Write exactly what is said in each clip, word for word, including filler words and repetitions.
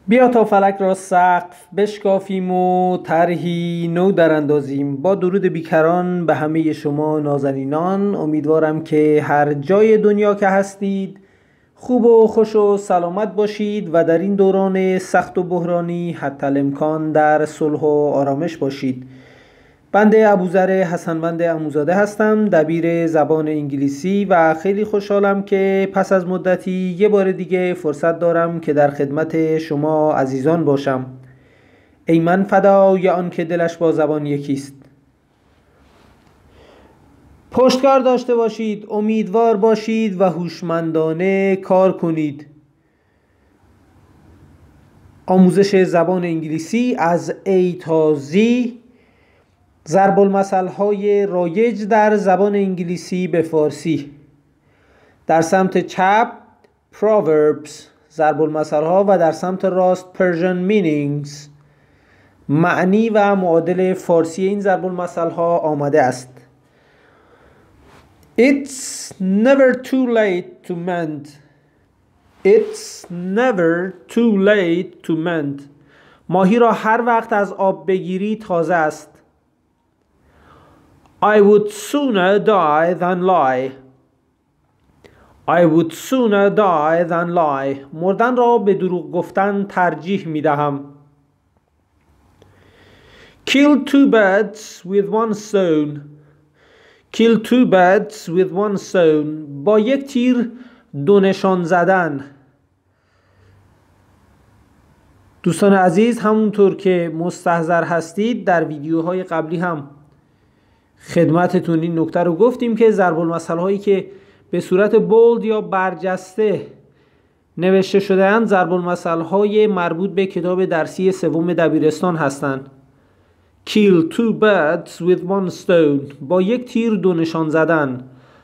بیا تا فلک را سقف بشکافیم و طرحی نو در اندازیم. با درود بیکران به همه شما نازنینان، امیدوارم که هر جای دنیا که هستید خوب و خوش و سلامت باشید و در این دوران سخت و بحرانی حتی الامکان در صلح و آرامش باشید. بنده ابوذر حسنوند عموزاده هستم، دبیر زبان انگلیسی، و خیلی خوشحالم که پس از مدتی یه بار دیگه فرصت دارم که در خدمت شما عزیزان باشم. ای من فدای آن که دلش با زبان یکیست. پشتکار داشته باشید، امیدوار باشید و هوشمندانه کار کنید. آموزش زبان انگلیسی از A تا Z، ضرب المثل های رایج در زبان انگلیسی به فارسی. در سمت چپ Proverbs، ضرب المثل ها، و در سمت راست Persian meanings، معنی و معادل فارسی این ضرب المثل ها آمده است. It's never too late to mend. It's never too late to mend. ماهی را هر وقت از آب بگیری تازه است. I would sooner die than lie. I would sooner die than lie. مردن را به دروغ گفتن ترجیح می دهم. Kill two birds with one stone. Kill two birds with one stone. با یک تیر دو نشان زدن. دوستان عزیز، همونطور که مستحضر هستید در ویدیوهای قبلی هم خدمتتون این نکته رو گفتیم که ضرب المثل هایی که به صورت بولد یا برجسته نوشته شده اند ضرب المثل های مربوط به کتاب درسی سوم دبیرستان هستند. Kill two birds with one stone. با یک تیر دو نشان زدن.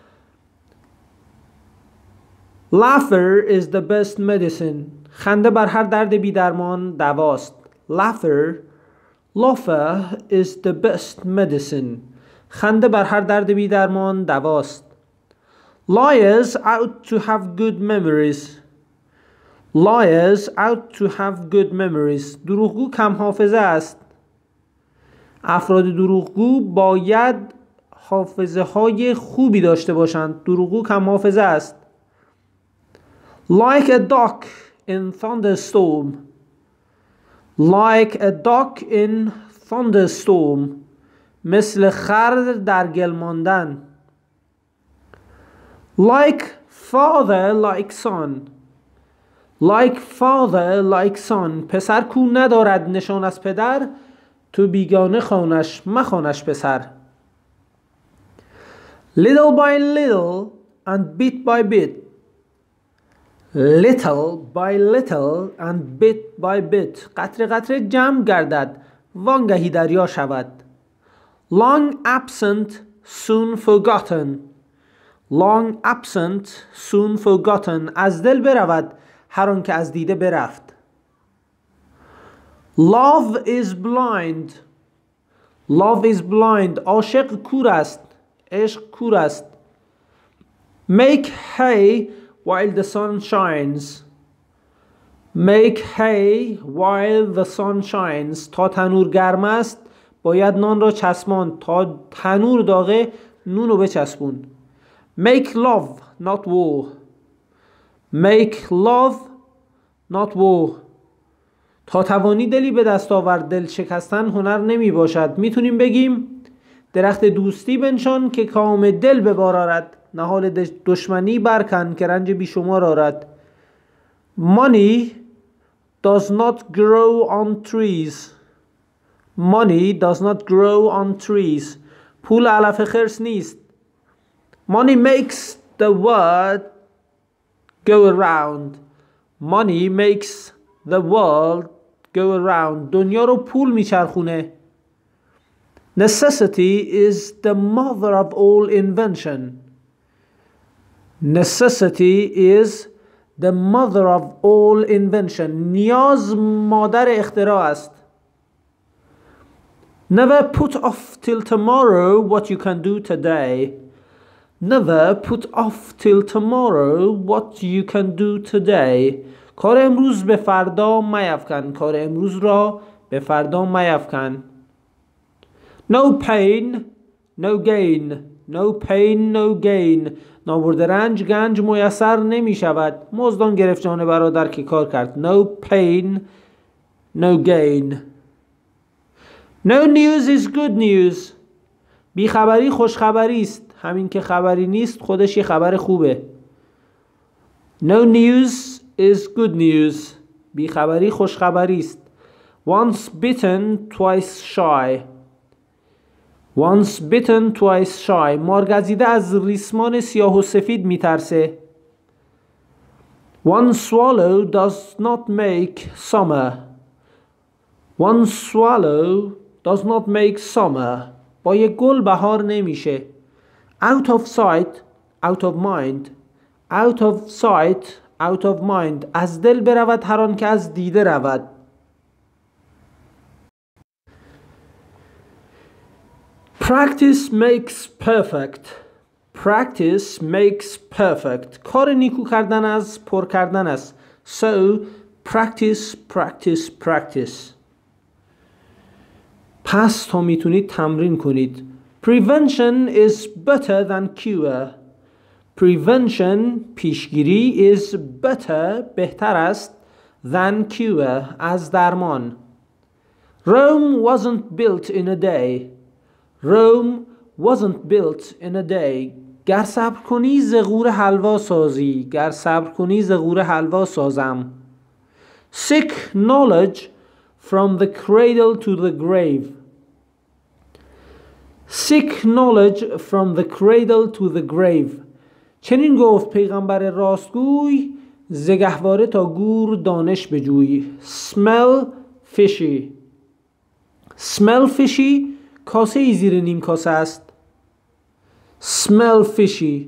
Laughter is the best medicine. خنده بر هر درد بی درمان دواست. Laughter Laughter is the best medicine. خنده بر هر درد بی درمان دواست. Liars ought to have good memories. Liars ought to have good memories. دروغگو کم حافظه است. افراد دروغگو باید حافظه های خوبی داشته باشند. دروغگو کم حافظه است. Like a duck in thunderstorm. Like a duck in thunderstorm. مثل خر در گل ماندن. Like father like son. Like father like son. پسر کو ندارد نشان از پدر، تو بیگانه خوانش مخوانش پسر. Little by little and bit by bit. Little by little and bit by bit. قطره قطره جمع گردد وانگهی دریا شود. Long absent soon forgotten. Long absent soon forgotten. از دل برود هر آن که از دیده برفت. Love is blind. Love is blind. عاشق کور است. عشق کور است. Make hay while the sun shines. Make hay while the sun shines. تا تنور گرم است باید نان را چسباند. تا تنور داغه نون رو بچسبون. Make love not war. Make love not war. تا توانی دلی به دست آورد، دل شکستن هنر نمی باشد. میتونیم بگیم درخت دوستی بنشان که کام دل به بار آرد، نهال دشمنی برکن که رنج بیشمار آرد. Money does not grow on trees. Money does not grow on trees. پول علف خرس نیست. Money makes the world go around. Money makes the world go around. دنیا رو پول میچرخونه. Necessity is the mother of all invention. Necessity is the mother of all invention. نیاز مادر اختراع است. Never put off till tomorrow what you can do today. Never put off till tomorrow what you can do today. کار امروز به فردا میفکن. کار امروز را به فردا میفکن. No pain, no gain. No pain, no gain. نابرد رنج گنج میسر نمی شود. مزدان گرفت جان برادر که کار کرد. No pain, no gain. No news is good news. بیخبری خوشخبری است. همین که خبری نیست خودش یه خبر خوبه. No news is good news. بیخبری خوشخبری است. Once bitten, twice shy. Once bitten, twice shy. مارگزیده از ریسمان سیاه و سفید میترسه. One swallow does not make summer. One swallow does not make summer. با یک گل بهار نمیشه. Out of sight, out of mind. Out of sight, out of mind. از دل برود هر آن که از دیده رود. Practice makes perfect. Practice makes perfect. کار نیکو کردن از پر کردن است. So practice, practice, practice. پس تا میتونید تمرین کنید. Prevention is better than cure. Prevention پیشگیری is better بهتر است than cure از درمان. Rome wasn't built in a day. Rome wasn't built in a day. گر صبر کنی زغور حلوا سازی. گر صبر کنی زغور حلوا سازم. Seek knowledge from the cradle to the grave. Seek knowledge from the cradle to the grave. چنین گفت پیغمبر راستگوی ز گهواره تا گور دانش بجوی. Smell fishy. Smell fishy کاسه ای زیر نیم کاسه است. Smell fishy.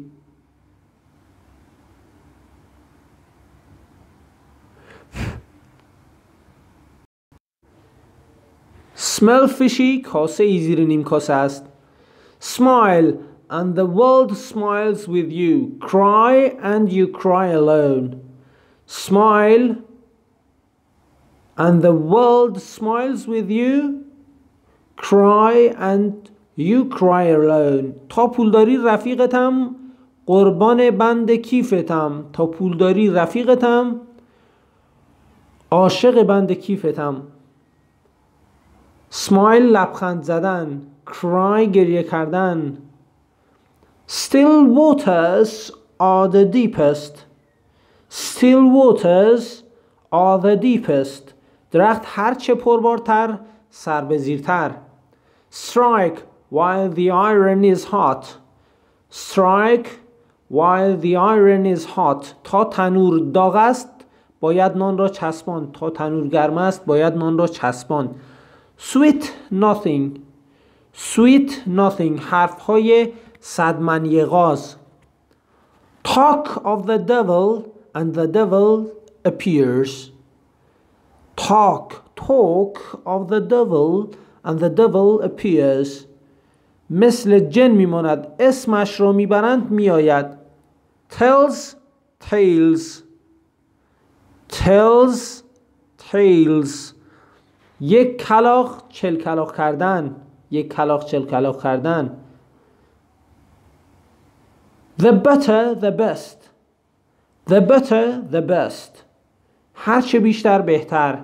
Smell fishy کاسه ای زیر نیم کاسه است. Smile and the world smiles with you. Cry and you cry alone. Smile and the world smiles with you. Cry and you cry alone. تا پولداری رفیقتم قربان بند کیفتم. تا پولداری رفیقتم عاشق بند کیفتم. Smile لبخند زدن. Cry گریه کردن. Still waters are the deepest. Still waters are the deepest. درخت هرچه پربارتر سر به زیرتر. Strike while the iron is hot. Strike while the iron is hot. تا تنور داغ است باید نان را چسبان. تا تنور گرم است باید نان را چسبان. Sweet nothing. Sweet nothing. حرف های صدمنی غاز. Talk of the devil and the devil appears. Talk. Talk of the devil and the devil appears. مثل جن میماند اسمش را میبرند میآید. Tells tales. Tells tales. یک کلاغ چل کلاغ کردن. یک کلاغ چل کلاغ کردن. The better the best. The better the best. هرچه بیشتر بهتر.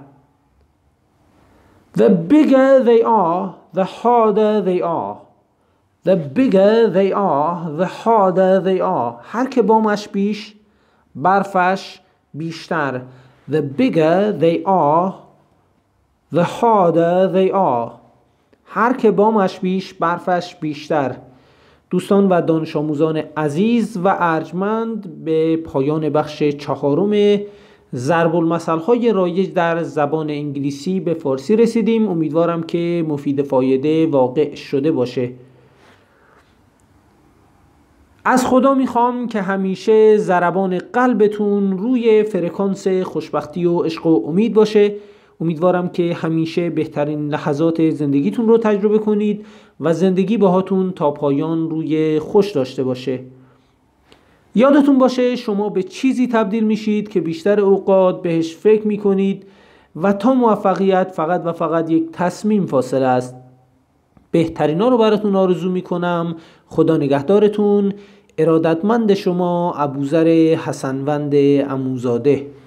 The bigger they are, the harder they are. The bigger they are, the harder they are. هر که بامش بیش برفش بیشتر. The bigger they are, the harder they are. هر که بامش بیش برفش بیشتر. دوستان و دانش آموزان عزیز و ارجمند به پایان بخش چهارم ضرب المثل های رایج در زبان انگلیسی به فارسی رسیدیم. امیدوارم که مفید فایده واقع شده باشه. از خدا میخوام که همیشه ضربان قلبتون روی فرکانس خوشبختی و عشق و امید باشه. امیدوارم که همیشه بهترین لحظات زندگیتون رو تجربه کنید و زندگی باهاتون تا پایان روی خوش داشته باشه. یادتون باشه شما به چیزی تبدیل میشید که بیشتر اوقات بهش فکر میکنید و تا موفقیت فقط و فقط یک تصمیم فاصله است. بهترینا رو براتون آرزو میکنم. خدا نگهدارتون. ارادتمند شما ابوذر حسنوند عموزاده.